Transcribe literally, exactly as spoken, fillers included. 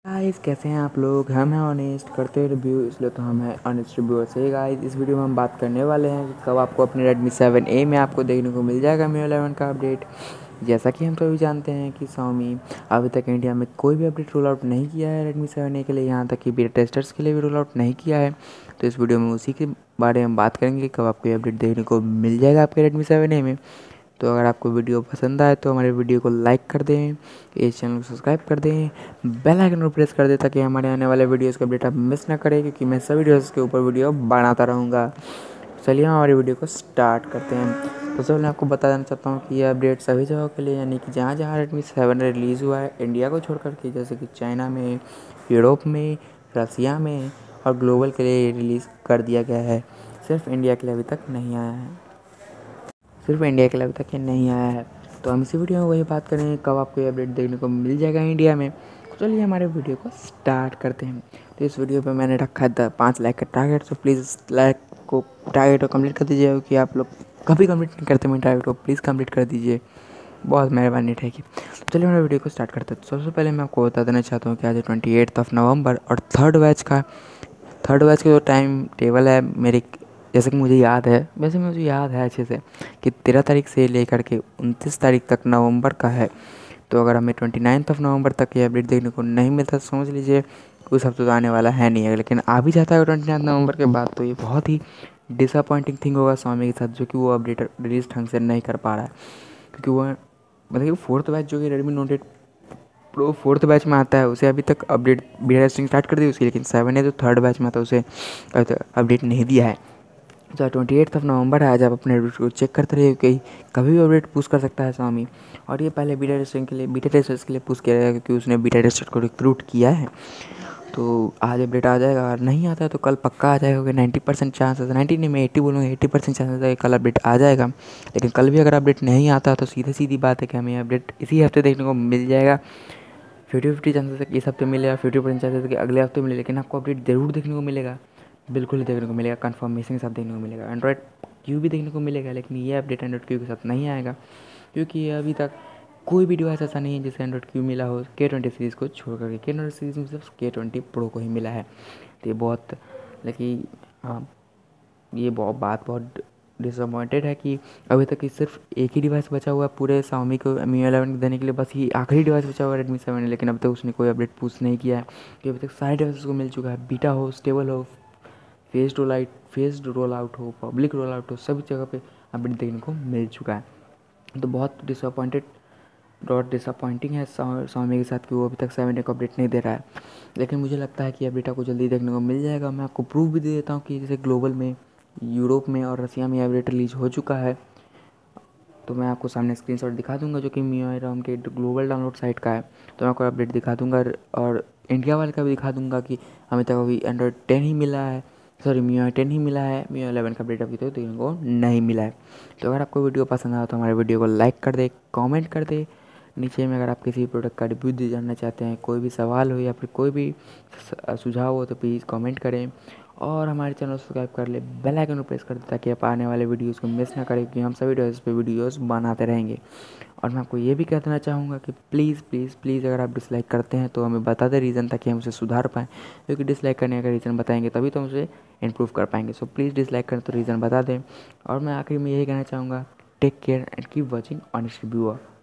Guys कैसे हैं आप लोग। हम हैं ऑनेस्ट करते हैं रिव्यू, इसलिए तो हम हैं ऑनेस्ट रिव्यूअर से। गाइस इस वीडियो में हम बात करने वाले हैं कि कब आपको अपने Redmi सेवन ए में आपको देखने को मिल जाएगा मी इलेवन का अपडेट। जैसा कि हम सभी जानते हैं कि Xiaomi अभी तक इंडिया में कोई भी अपडेट रोल आउट नहीं किया है Redmi सेवन ए के लिए, यहाँ तक कि बीटा टेस्टर्स के लिए भी रोल आउट नहीं किया है। तो इस वीडियो में उसी के बारे में बात करेंगे कब आपको ये अपडेट देखने को मिल जाएगा आपके Redmi सेवन ए में। तो अगर आपको वीडियो पसंद आए तो हमारे वीडियो को लाइक कर दें, इस चैनल को सब्सक्राइब कर दें, बेल आइकन को प्रेस कर दें ताकि हमारे आने वाले वीडियोस का अपडेट आप मिस ना करें, क्योंकि मैं सभी वीडियोस के ऊपर वीडियो बनाता रहूँगा। चलिए हम हमारी वीडियो को स्टार्ट करते हैं। तो सबसे पहले आपको बता देना चाहता हूँ कि ये अपडेट सभी जगहों के लिए, यानी कि जहाँ जहाँ रेडमी सेवन रिलीज़ हुआ है इंडिया को छोड़ कर के, जैसे कि चाइना में, यूरोप में, रसिया में और ग्लोबल के लिए रिलीज़ कर दिया गया है। सिर्फ इंडिया के लिए अभी तक नहीं आया है सिर्फ इंडिया के लिए अभी तक ये नहीं आया है। तो हम इसी वीडियो में वही बात करेंगे कब आपको ये अपडेट देखने को मिल जाएगा इंडिया में। तो चलिए हमारे वीडियो को स्टार्ट करते हैं। तो इस वीडियो पे मैंने रखा है पाँच लाइक का टारगेट, तो प्लीज़ इस लाइक को टारगेट को कम्प्लीट कर दीजिए, क्योंकि आप लोग कभी कम्प्लीट नहीं करते मेरे टारगेट को, प्लीज़ कम्प्लीट कर दीजिए, बहुत मेहरबानी रहेगी। तो चलिए हमारे वीडियो को स्टार्ट करते हैं। तो सबसे पहले मैं आपको बता देना चाहता हूँ कि आज ट्वेंटी एट्थ ऑफ नवंबर और थर्ड बैच का थर्ड बैच का जो टाइम टेबल है मेरे, जैसे कि मुझे याद है, वैसे मुझे याद है अच्छे से कि तेरह तारीख से लेकर के उनतीस तारीख तक नवंबर का है। तो अगर हमें ट्वेंटी नाइन्थ ऑफ नवंबर तक ये अपडेट देखने को नहीं मिलता तो समझ लीजिए उस हफ्ते तो आने वाला है नहीं है। लेकिन आ भी जाता है ट्वेंटी नाइन्थ नवंबर के बाद, तो ये बहुत ही डिसअपॉइंटिंग थिंग होगा Xiaomi के साथ, जो कि वो अपडेट रिलीज ढंग से नहीं कर पा रहा है। क्योंकि वो मतलब कि फोर्थ बैच जो कि Redmi note eight pro fourth batch में आता है, उसे अभी तक अपडेट बीटा टेस्टिंग स्टार्ट कर दी उसकी, लेकिन सेवन है जो थर्ड बैच में आता है उसे अभी तक अपडेट नहीं दिया है। तो ट्वेंटी एट्थ ऑफ नवंबर है आज, आप अपने अपडेट को चेक करते रहिए कि कभी भी अपडेट पुश कर सकता है Xiaomi। और ये पहले बीटा टेस्टिंग के लिए बीटा टेस्टर्स के लिए पुश किया जाएगा, क्योंकि उसने बीटा टेस्टर को रिक्रूट किया है। तो आज अपडेट आ जाएगा, अगर नहीं आता है तो कल पक्का आ जाएगा, क्योंकि नाइन्टी परसेंट चांसेस, नाइन्टी नहीं मैं एट्टी बोलूँगा, एट्टी परसेंट चांसेस है कि कल अपडेट आ जाएगा। लेकिन कल भी अगर अपडेट नहीं आता तो सीधी सीधी बात है कि हमें अपडेट इसी हफ्ते देखने को मिल जाएगा। फिफ्टी फिफ्टी चांसेस है कि इस हफ्ते मिलेगा, फिफ्टी परसेंट चांसेस है कि अगले हफ्ते मिले, लेकिन आपको अपडेट ज़रूर देखने को मिलेगा, बिल्कुल ही देखने को मिलेगा, कन्फर्मेशन के साथ देखने को मिलेगा। एंड्रॉयड क्यू भी देखने को मिलेगा, लेकिन ये अपडेट एंड्रॉयड क्यू के साथ नहीं आएगा, क्योंकि अभी तक कोई भी डिवाइस ऐसा नहीं है जिसे एंड्रॉयड क्यू मिला हो के ट्वेंटी सीरीज़ को छोड़ करके। के ट्वेंटी सीरीज़ में सिर्फ के ट्वेंटी प्रो को ही मिला है। तो ये बहुत, लेकिन हाँ, ये बहुत बात बहुत डिसअपॉइंटेड है कि अभी तक कि सिर्फ एक ही डिवाइस बचा हुआ है पूरे Xiaomi को मी इलेवन देने के लिए, बस ये आखिरी डिवाइस बचा हुआ है रेडमी सेवन, लेकिन अभी तक उसने कोई अपडेट पुश नहीं किया है। कि अभी तक सारे डिवाइस को मिल चुका है, बीटा हो, स्टेबल हो, phased roll out phased roll out हो, पब्लिक रोल आउट हो, सभी जगह पे अपडेट देखने को मिल चुका है। तो बहुत डिसअपॉइंटेड बहुत डिसअपॉइंटिंग है Xiaomi के साथ कि वो अभी तक सेवन ए को अपडेट नहीं दे रहा है। लेकिन मुझे लगता है कि अपडेट आपको जल्दी देखने को मिल जाएगा। मैं आपको प्रूफ भी दे देता हूँ कि जैसे ग्लोबल में, यूरोप में और रसिया में अपडेट रिलीज हो चुका है। तो मैं आपको सामने स्क्रीनशॉट दिखा दूंगा, जो कि मिui रोम के ग्लोबल डाउनलोड साइट का है। तो मैं आपको अपडेट दिखा दूंगा और इंडिया वाले का भी दिखा दूंगा कि हमें तक अभी एंड्रॉयड टेन ही मिला है, सॉरी मिui टेन ही मिला है, मिui इलेवन का अपडेट अभी तक देखने को नहीं मिला है। तो अगर आपको वीडियो पसंद आया तो हमारे वीडियो को लाइक कर दे, कॉमेंट कर दे नीचे में। अगर आप किसी प्रोडक्ट का रिव्यू दे जानना चाहते हैं, कोई भी सवाल हो या फिर कोई भी सुझाव हो, तो प्लीज़ कमेंट करें और हमारे चैनल को सब्सक्राइब कर ले, बेल आइकन को प्रेस कर दें ताकि आप आने वाले वीडियोस को मिस ना करें, क्योंकि हम सभी वीडियोस पे वीडियोस बनाते रहेंगे। और मैं आपको ये भी कह देना चाहूँगा कि प्लीज़ प्लीज़ प्लीज़ अगर आप डिसलाइक करते हैं तो हमें बता दें रीज़न, ताकि हम उसे सुधार पाएँ, क्योंकि डिसलाइक करने का रीज़न बताएंगे तभी तो हम उसे इम्प्रूव कर पाएंगे। सो प्लीज़ डिसलाइक करें तो रीज़न बता दें। और मैं आखिर में यही कहना चाहूँगा, take care and keep watching honest reviewer.